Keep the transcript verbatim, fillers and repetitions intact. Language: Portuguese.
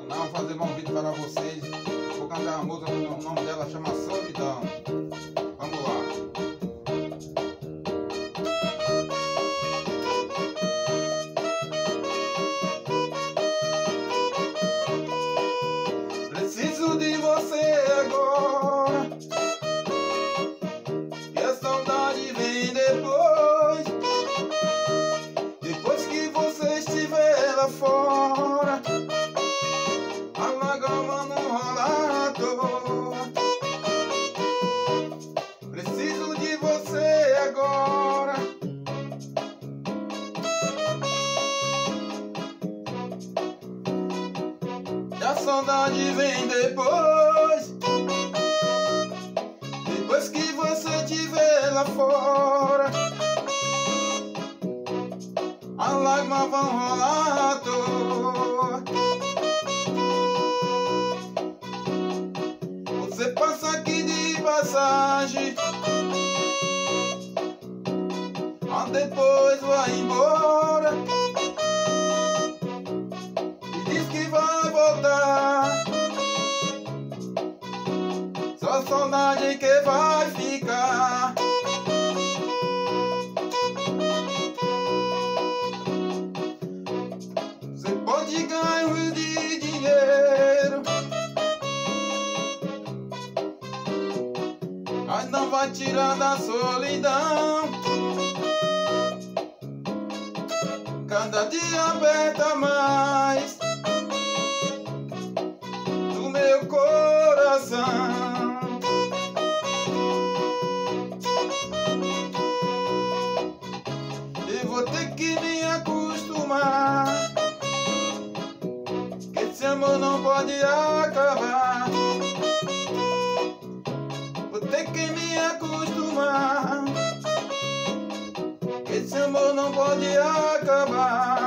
Não, vou fazer um vídeo para vocês. Vou cantar uma música, o nome dela chama Solidão. Vamos lá. Preciso de você agora, e a saudade vem depois. Depois que você estiver lá fora, a lágrima não rola à toa. Preciso de você agora, e a saudade vem depois. Depois que você estiver lá fora, as lágrimas vão rolar à toa. Você passa aqui de passagem, mas depois vai embora e diz que vai voltar. Só saudade que vai ficar. Você pode ganhar um rio de dinheiro, mas não vai tirar da solidão. Cada dia aperta mais do meu coração. Eu vou ter que me acostumar, que esse amor não pode acabar. Vou ter que me acostumar, que esse amor não pode acabar.